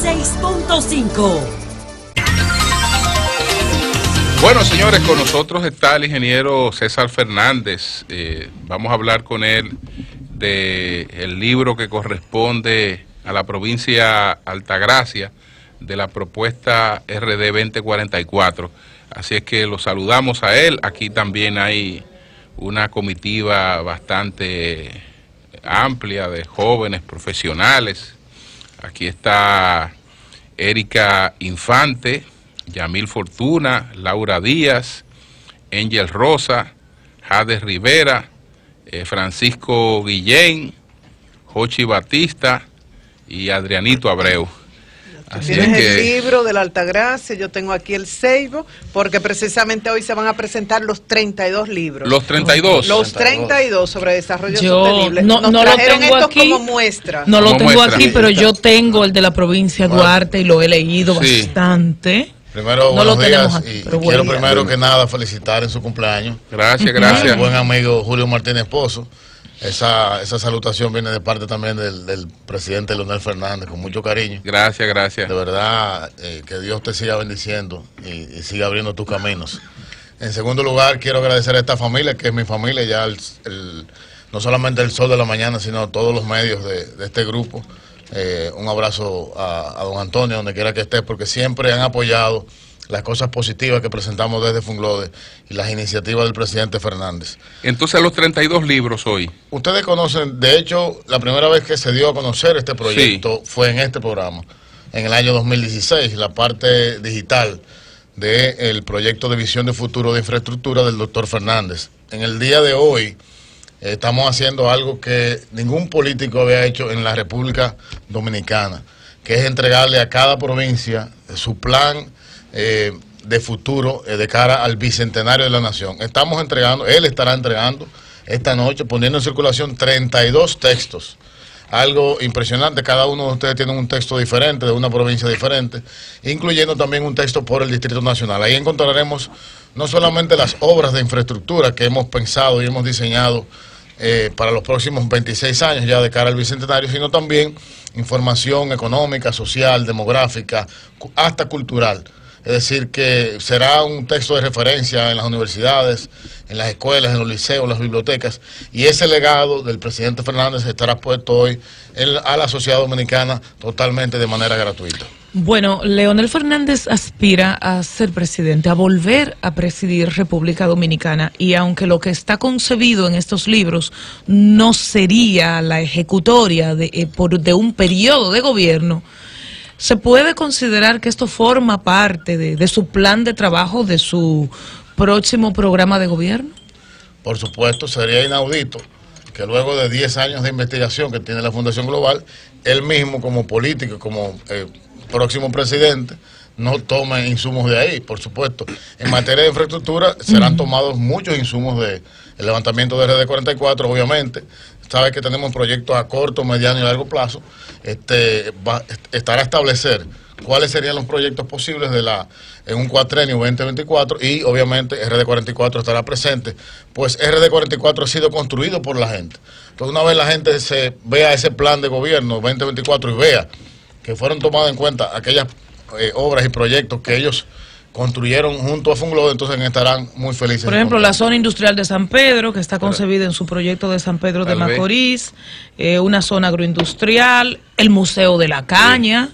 96.5. Bueno, señores, con nosotros está el ingeniero César Fernández. Vamos a hablar con él del libro que corresponde a la provincia Altagracia de la propuesta RD 2044. Así es que lo saludamos a él. Aquí también hay una comitiva bastante amplia de jóvenes profesionales. Aquí está Erika Infante, Yamil Fortuna, Laura Díaz, Angel Rosa, Jade Rivera, Francisco Guillén, Jochi Batista y Adrianito Abreu. Así tienes el libro de la Altagracia, yo tengo aquí el Seibo, porque precisamente hoy se van a presentar los 32 libros. ¿Los 32? Los 32 sobre desarrollo sostenible. No lo tengo aquí como muestra. No lo tengo aquí, pero yo tengo el de la provincia de Duarte y lo he leído bastante. Primero, buenos días, y quiero primero que nada felicitar en su cumpleaños. Gracias, gracias. A mi buen amigo Julio Martínez Pozo. Esa salutación viene de parte también del presidente Leonel Fernández, con mucho cariño. Gracias, gracias. De verdad, que Dios te siga bendiciendo y siga abriendo tus caminos. En segundo lugar, quiero agradecer a esta familia, que es mi familia, ya no solamente el Sol de la Mañana, sino todos los medios de este grupo. Un abrazo a don Antonio, donde quiera que esté, porque siempre han apoyado las cosas positivas que presentamos desde Funglode y las iniciativas del presidente Fernández. Entonces, los 32 libros hoy. Ustedes conocen, de hecho, la primera vez que se dio a conocer este proyecto fue en este programa, en el año 2016, la parte digital del proyecto de visión de futuro de infraestructura del doctor Fernández. En el día de hoy estamos haciendo algo que ningún político había hecho en la República Dominicana, que es entregarle a cada provincia su plan de futuro de cara al bicentenario de la nación. Estamos entregando, él estará entregando esta noche, poniendo en circulación 32 textos. Algo impresionante, cada uno de ustedes tiene un texto diferente, de una provincia diferente, incluyendo también un texto por el Distrito Nacional. Ahí encontraremos no solamente las obras de infraestructura que hemos pensado y hemos diseñado para los próximos 26 años ya de cara al bicentenario, sino también información económica, social, demográfica, hasta cultural. Es decir, que será un texto de referencia en las universidades, en las escuelas, en los liceos, en las bibliotecas, y ese legado del presidente Fernández estará puesto hoy a la sociedad dominicana totalmente de manera gratuita. Bueno, Leonel Fernández aspira a ser presidente, a volver a presidir República Dominicana, y aunque lo que está concebido en estos libros no sería la ejecutoria de un periodo de gobierno, ¿se puede considerar que esto forma parte de su plan de trabajo, de su próximo programa de gobierno? Por supuesto, sería inaudito que luego de 10 años de investigación que tiene la Fundación Global, él mismo como político, como próximo presidente, no tome insumos de ahí. Por supuesto, en materia de infraestructura serán tomados muchos insumos del levantamiento de RD 44, obviamente. Sabe que tenemos proyectos a corto, mediano y largo plazo. Estará a establecer cuáles serían los proyectos posibles en un cuatrenio 2024, y obviamente RD 44 estará presente, pues RD 44 ha sido construido por la gente. Entonces, una vez la gente vea ese plan de gobierno 2024 y vea que fueron tomadas en cuenta aquellas obras y proyectos que ellos construyeron junto a Funglode, entonces estarán muy felices. Por ejemplo, la zona industrial de San Pedro, que está concebida en su proyecto de San Pedro de Macorís, una zona agroindustrial, el Museo de la Caña,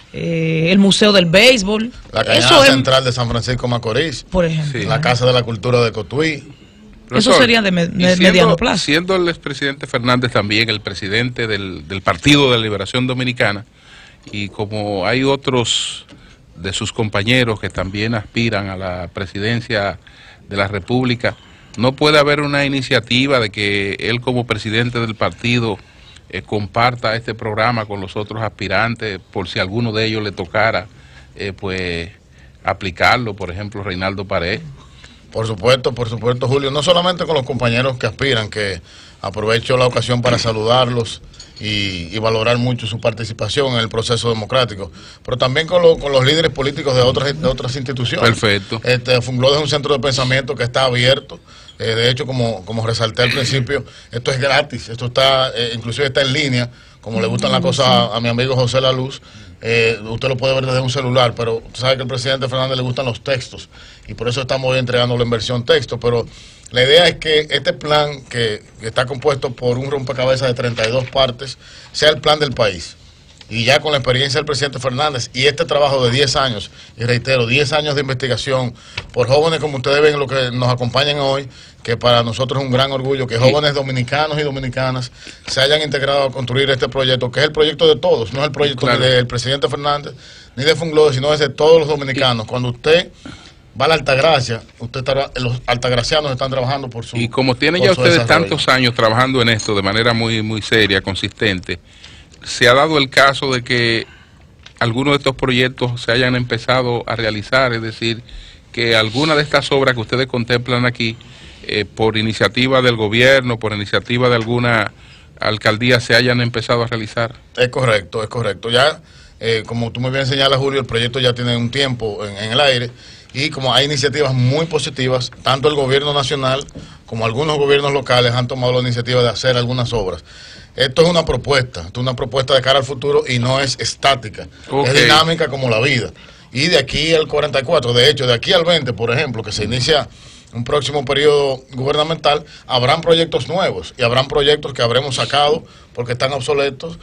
el Museo del Béisbol. La Cañada Central de San Francisco Macorís, por ejemplo. La Casa de la Cultura de Cotuí. Eso sería de mediano plazo. Siendo el expresidente Fernández también el presidente del Partido de la Liberación Dominicana, y como hay otros de sus compañeros que también aspiran a la presidencia de la República, ¿no puede haber una iniciativa de que él como presidente del partido comparta este programa con los otros aspirantes, por si alguno de ellos le tocara pues aplicarlo? Por ejemplo, Reinaldo Pared. Por supuesto, Julio, no solamente con los compañeros que aspiran, que aprovecho la ocasión para saludarlos y valorar mucho su participación en el proceso democrático, pero también con los líderes políticos de otras instituciones. Perfecto. Funglode es un centro de pensamiento que está abierto. De hecho, como resalté al principio, esto es gratis, esto está inclusive está en línea, como le gustan las cosas a mi amigo José La Luz. usted lo puede ver desde un celular, pero sabe que al presidente Fernández le gustan los textos y por eso estamos hoy entregándolo en versión texto. Pero la idea es que este plan, que está compuesto por un rompecabezas de 32 partes, sea el plan del país. Y ya con la experiencia del presidente Fernández y este trabajo de 10 años, y reitero, 10 años de investigación por jóvenes como ustedes ven, lo que nos acompañan hoy, que para nosotros es un gran orgullo que jóvenes dominicanos y dominicanas se hayan integrado a construir este proyecto, que es el proyecto de todos, no es el proyecto ni del presidente Fernández ni de Funglode, sino es de todos los dominicanos. Cuando usted va a la Altagracia, los altagracianos están trabajando por su... Y como tienen ya ustedes tantos años trabajando en esto de manera muy seria, consistente, ¿se ha dado el caso de que algunos de estos proyectos se hayan empezado a realizar? Es decir, que alguna de estas obras que ustedes contemplan aquí, por iniciativa del gobierno, por iniciativa de alguna alcaldía, se hayan empezado a realizar. Es correcto, es correcto. Ya, como tú muy bien señalas, Julio, el proyecto ya tiene un tiempo en el aire y como hay iniciativas muy positivas, tanto el gobierno nacional como algunos gobiernos locales han tomado la iniciativa de hacer algunas obras. Esto es una propuesta de cara al futuro y no es estática, es dinámica como la vida. Y de aquí al 44, de hecho, de aquí al 20, por ejemplo, que se inicia un próximo periodo gubernamental, habrán proyectos nuevos y habrán proyectos que habremos sacado porque están obsoletos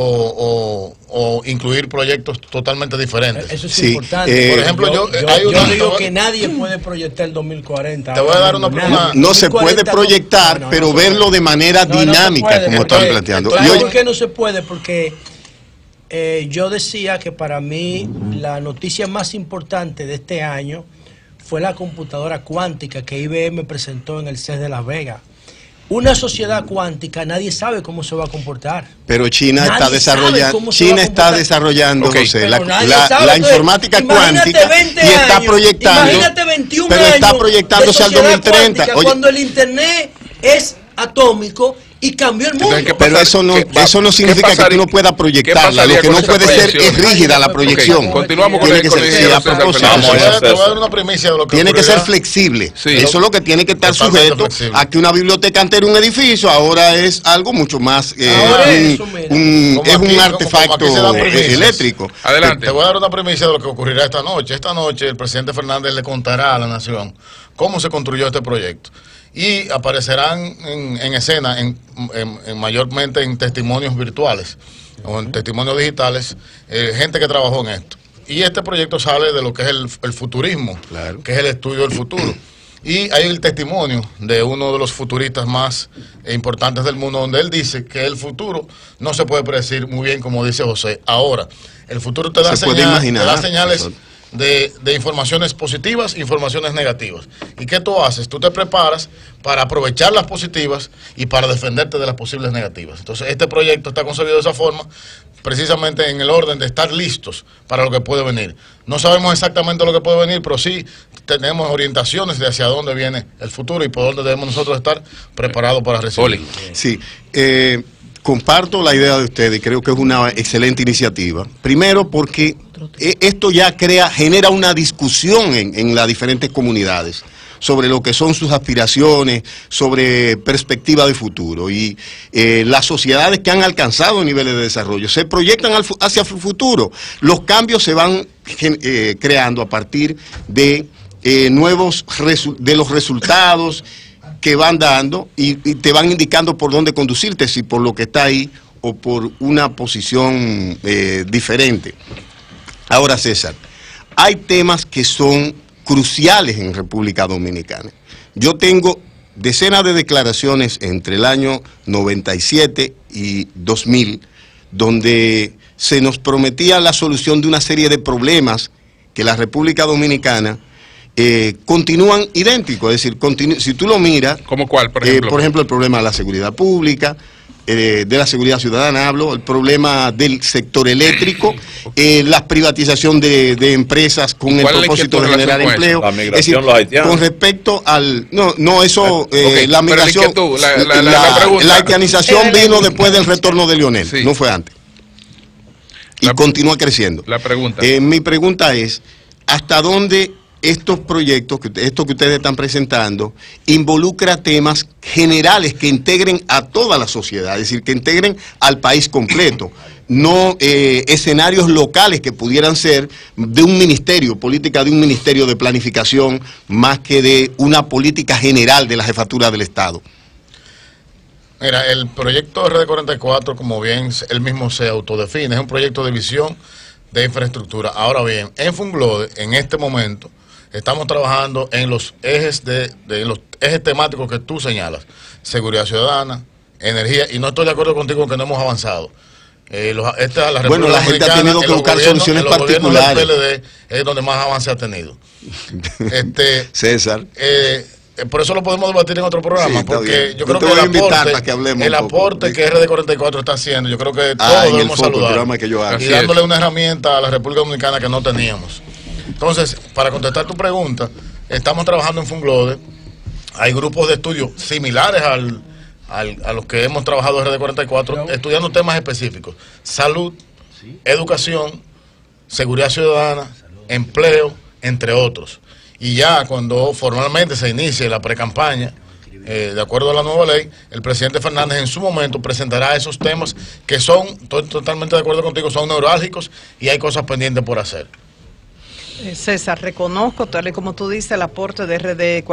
o incluir proyectos totalmente diferentes. Eso es importante. Por ejemplo, yo digo que nadie puede proyectar el 2040. Te voy a dar una no se puede proyectar, pero verlo de manera dinámica, como están planteando. ¿Por qué no se puede? Porque yo decía que para mí la noticia más importante de este año fue la computadora cuántica que IBM presentó en el CES de Las Vegas. Una sociedad cuántica, nadie sabe cómo se va a comportar. Pero China está desarrollando, José, la informática cuántica y está proyectando. Imagínate 21 pero está años proyectándose al 2030. Oye, cuando el internet es atómico y cambió el mundo. Pero eso no significa que tú no puedas proyectarla. Lo que no puede ser es rígida la proyección. Continuamos con tiene que ser una primicia de lo que tiene que ser flexible. Eso es lo que tiene que estar sujeto a que una biblioteca antes era un edificio, ahora es algo mucho más. Es un artefacto eléctrico. Adelante. Te voy a dar una primicia de lo que ocurrirá esta noche. Esta noche el presidente Fernández le contará a la nación cómo se construyó este proyecto. Y aparecerán en escena, mayormente en testimonios virtuales o en testimonios digitales, gente que trabajó en esto. Y este proyecto sale de lo que es el futurismo, claro, que es el estudio del futuro. Y hay el testimonio de uno de los futuristas más importantes del mundo, donde él dice que el futuro no se puede predecir muy bien, como dice José. Ahora, el futuro te da señales de informaciones positivas e informaciones negativas. ¿Y qué tú haces? Tú te preparas para aprovechar las positivas y para defenderte de las posibles negativas. Entonces, este proyecto está concebido de esa forma, precisamente en el orden de estar listos para lo que puede venir. No sabemos exactamente lo que puede venir, pero sí tenemos orientaciones de hacia dónde viene el futuro y por dónde debemos nosotros estar preparados para recibirlo. Sí, comparto la idea de ustedes y creo que es una excelente iniciativa. Primero porque esto ya genera una discusión en las diferentes comunidades sobre lo que son sus aspiraciones, sobre perspectiva de futuro. Y las sociedades que han alcanzado niveles de desarrollo se proyectan hacia el futuro. Los cambios se van creando a partir de de los resultados que van dando y te van indicando por dónde conducirte, si por lo que está ahí o por una posición diferente. Ahora, César, hay temas que son cruciales en República Dominicana. Yo tengo decenas de declaraciones entre el año 97 y 2000, donde se nos prometía la solución de una serie de problemas que la República Dominicana continúan idénticos. Es decir, si tú lo miras... ¿Cómo cuál, por ejemplo? Por ejemplo, el problema de la seguridad pública, de la seguridad ciudadana, hablo, el problema del sector eléctrico, la privatización de empresas con el propósito de generar empleo. La migración, los haitianos. Con respecto al... la migración, la haitianización vino después del retorno de Lionel, no fue antes. Y continúa creciendo. La pregunta. Mi pregunta es, ¿hasta dónde estos proyectos, esto que ustedes están presentando, involucra temas generales que integren a toda la sociedad, es decir, que integren al país completo? no escenarios locales que pudieran ser de un ministerio, política de un ministerio de planificación, más que de una política general de la jefatura del Estado? Mira, el proyecto RD44, como bien él mismo se autodefine, es un proyecto de visión de infraestructura. Ahora bien, en Funglode, en este momento, estamos trabajando en los ejes los ejes temáticos que tú señalas: seguridad ciudadana, energía, y no estoy de acuerdo contigo que no hemos avanzado. Bueno, la gente ha tenido que buscar soluciones particulares. Del PLD es donde más avance ha tenido. César. Por eso lo podemos debatir en otro programa, Sí, porque yo creo que el aporte que RD44 está haciendo, yo creo que todos debemos saludar y dándole una herramienta a la República Dominicana que no teníamos. Entonces, para contestar tu pregunta, estamos trabajando en Funglode. Hay grupos de estudio similares a los que hemos trabajado en RD44, estudiando temas específicos: salud, educación, seguridad ciudadana, empleo, entre otros. Y ya cuando formalmente se inicie la precampaña, de acuerdo a la nueva ley, el presidente Fernández en su momento presentará esos temas que son, estoy totalmente de acuerdo contigo, son neurálgicos y hay cosas pendientes por hacer. César, reconozco, tal y como tú dices, el aporte de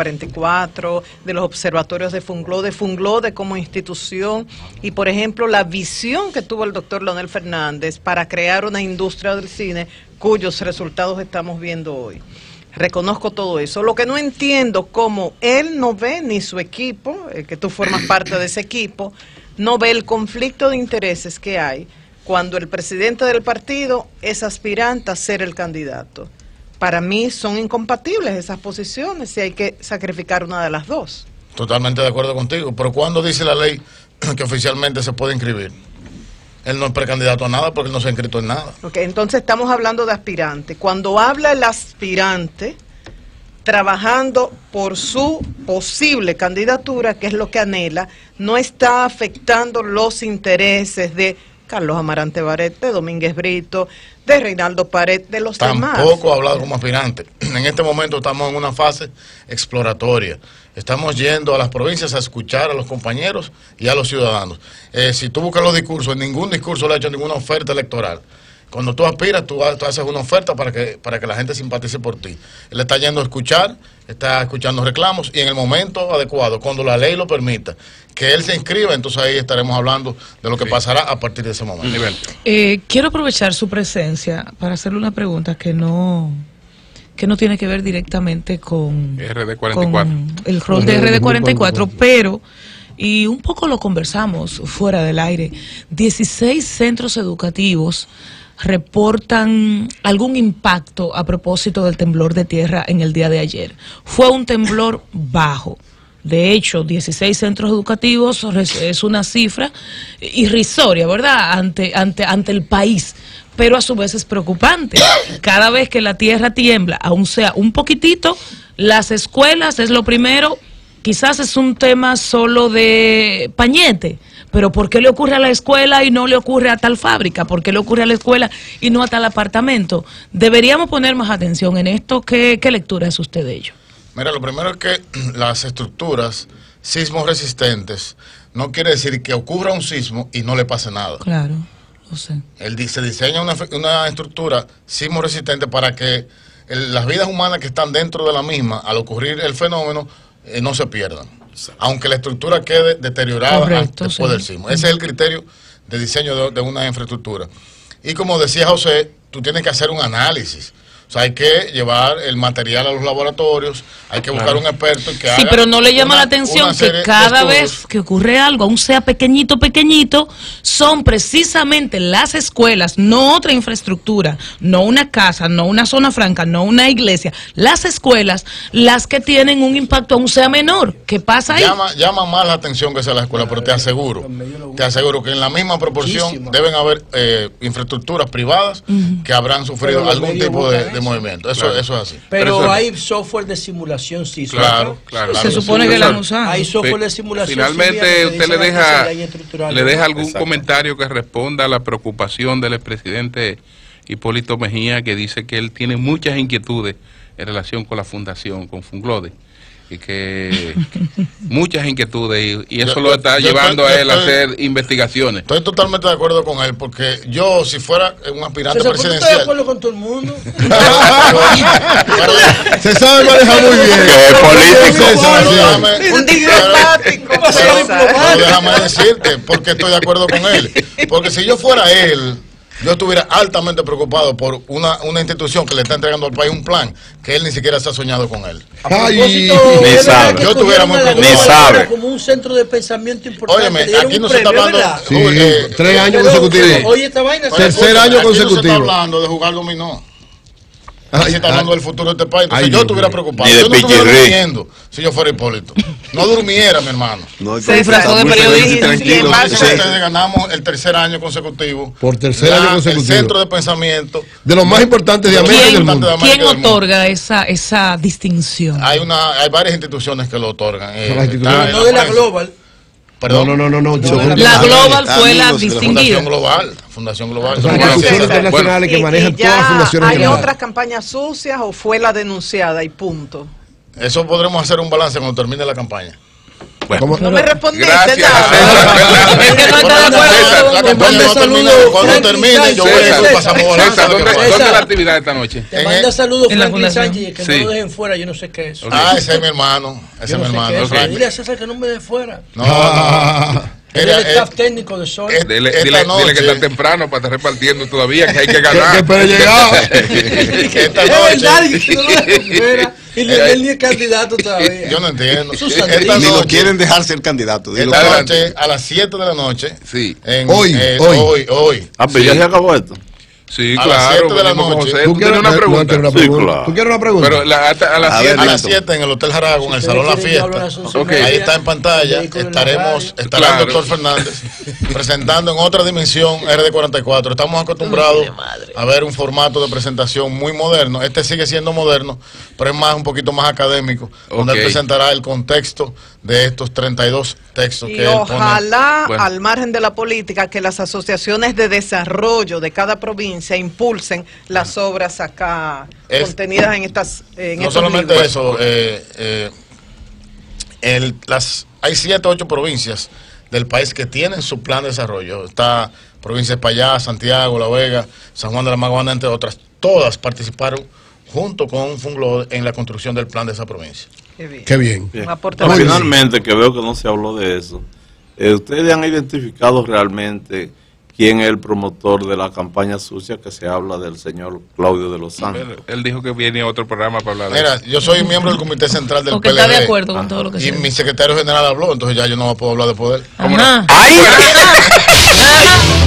RD44, de los observatorios de Funglode como institución, y por ejemplo la visión que tuvo el doctor Leonel Fernández para crear una industria del cine cuyos resultados estamos viendo hoy. Reconozco todo eso. Lo que no entiendo, cómo él no ve, ni su equipo, que tú formas parte de ese equipo, no ve el conflicto de intereses que hay cuando el presidente del partido es aspirante a ser el candidato. Para mí son incompatibles esas posiciones y hay que sacrificar una de las dos. Totalmente de acuerdo contigo, pero ¿cuándo dice la ley que oficialmente se puede inscribir? Él no es precandidato a nada porque él no se ha inscrito en nada. Ok, entonces estamos hablando de aspirante. Cuando habla el aspirante trabajando por su posible candidatura, que es lo que anhela, no está afectando los intereses de Carlos Amarante Barret, de Domínguez Brito, de Reinaldo Pared, de los demás. Tampoco ha hablado como aspirante. En este momento estamos en una fase exploratoria. Estamos yendo a las provincias a escuchar a los compañeros y a los ciudadanos. Si tú buscas los discursos, en ningún discurso le ha hecho ninguna oferta electoral. Cuando tú aspiras, tú haces una oferta para que la gente simpatice por ti. Él está yendo a escuchar, está escuchando reclamos y en el momento adecuado, cuando la ley lo permita, que él se inscriba, entonces ahí estaremos hablando de lo que pasará a partir de ese momento. Quiero aprovechar su presencia para hacerle una pregunta que no tiene que ver directamente con el rol de RD44, pero, y un poco lo conversamos fuera del aire, 16 centros educativos reportan algún impacto a propósito del temblor de tierra en el día de ayer. Fue un temblor bajo. De hecho, 16 centros educativos es una cifra irrisoria, ¿verdad?, ante el país, pero a su vez es preocupante. Cada vez que la tierra tiembla, aun sea un poquitito, las escuelas es lo primero. Quizás es un tema solo de pañete, pero ¿por qué le ocurre a la escuela y no le ocurre a tal fábrica? ¿Por qué le ocurre a la escuela y no a tal apartamento? Deberíamos poner más atención en esto. ¿Qué lectura es usted de ello? Mira, lo primero es que las estructuras sismos resistentes no quiere decir que ocurra un sismo y no le pase nada. Claro, lo sé. Se diseña una estructura sismo resistente para que las vidas humanas que están dentro de la misma, al ocurrir el fenómeno, no se pierdan, aunque la estructura quede deteriorada después del sismo. Ese es el criterio de diseño de una infraestructura. Y como decía José, tú tienes que hacer un análisis. O sea, hay que llevar el material a los laboratorios, hay que buscar un experto que haga. Sí, pero no le llama la atención que cada vez que ocurre algo, aun sea pequeñito, son precisamente las escuelas, no otra infraestructura, no una casa, no una zona franca, no una iglesia, las escuelas las que tienen un impacto aun sea menor. ¿Qué pasa ahí? Llama más la atención que sea la escuela, pero te aseguro que en la misma proporción deben haber infraestructuras privadas que habrán sufrido algún tipo de movimiento. Eso es así. Pero hay software de simulación sísmica. Claro. Se supone que la han usado. Hay software de simulación. Finalmente usted le deja algún comentario que responda a la preocupación del expresidente Hipólito Mejía, que dice que él tiene muchas inquietudes en relación con la fundación, con Funglode. y que muchas inquietudes y eso lo está llevando a él a hacer investigaciones. Estoy totalmente de acuerdo con él, porque yo, si fuera un aspirante César, ¿tú estás de presidencial... acuerdo con todo el mundo? Se sabe manejar muy bien. Pero déjame decirte, porque estoy de acuerdo con él. Porque si yo fuera él, yo estuviera altamente preocupado por una institución que le está entregando al país un plan que él ni siquiera se ha soñado con él. Ay, ni sabe. Yo estuviera muy preocupado. Ni sabe. Como un centro de pensamiento importante. Óyeme, aquí no se está hablando... Sí, 3 años consecutivos. Oye, esta vaina... Tercer año consecutivo. Aquí no se está hablando de jugar dominó. Aquí se está hablando del futuro de este país. Entonces yo estuviera preocupado. Yo no estuviera durmiendo si yo fuera Hipólito. No durmiera, mi hermano. Se disfrazó de periodista. Ustedes ganamos el tercer año consecutivo. Por tercer año consecutivo. El centro de pensamiento. De los más importantes de América y del mundo. ¿Quién otorga esa distinción? Hay varias instituciones que lo otorgan. No de la Global. Perdón. No. La Global fue la distinguida. Fundación Global. Son instituciones internacionales que manejan todas las fundaciones. ¿Hay otras campañas sucias o fue la denunciada y punto? Eso podremos hacer un balance cuando termine la campaña. Bueno, no me respondiste gracias, nada. Es que no está de acuerdo. La campaña cuando termine, yo voy a pasar por César, ¿dónde es la actividad esta noche? Te manda saludos en la Franklin fundación. Sánchez, que Sí. no lo dejen fuera, yo no sé qué es. Ese es mi hermano. Ese es mi hermano. Dile a César que no me deje fuera. No. Es el staff técnico de Sol. Dile que está temprano para estar repartiendo todavía, que hay que ganar. Que espere llegar. Esta Es noche... verdad, y que no lo dejen fuera. Y él ni es candidato todavía. Yo no entiendo. Susana, Esta Ni lo noche, quieren dejar ser candidato. esta noche a las 7 de la noche. Sí. Hoy. Ah, pero ya se acabó esto. Sí, A las claro. 7 de la venimos con noche. José. ¿Tú ¿Tú tienes quieres una pregunta? Sí, claro. ¿Tú quieres una pregunta? Pero a las A 7. ver, A las 7 en el Hotel Jaragua, en el Salón La Fiesta. Ahí está en pantalla. Estará el Claro. doctor Fernández presentando en otra dimensión RD44. Estamos acostumbrados a ver un formato de presentación muy moderno. Este sigue siendo moderno, pero es un poquito más académico, donde él Ok. presentará el contexto de estos 32 textos Y que él pone. ojalá, Bueno. al margen de la política, que las asociaciones de desarrollo de cada provincia impulsen las obras acá contenidas en estas en No estos solamente libros. eso, hay 7 o 8 provincias del país que tienen su plan de desarrollo. Está provincias Payá, Santiago, La Vega, San Juan de la Maguana, entre otras. Todas participaron junto con Funglode en la construcción del plan de esa provincia. Qué bien. Qué bien. Bien. Un aporte Pero valioso. finalmente, que veo que no se habló de eso, ¿ustedes han identificado realmente quién es el promotor de la campaña sucia que se habla del señor Claudio de los Santos? Él dijo que viene a otro programa para hablar de Mira, eso. yo soy miembro del comité central del Porque PLD. está de acuerdo con todo lo que Y se mi secretario general habló, entonces ya yo no puedo hablar de poder. ¿Cómo no? Ajá. Ajá.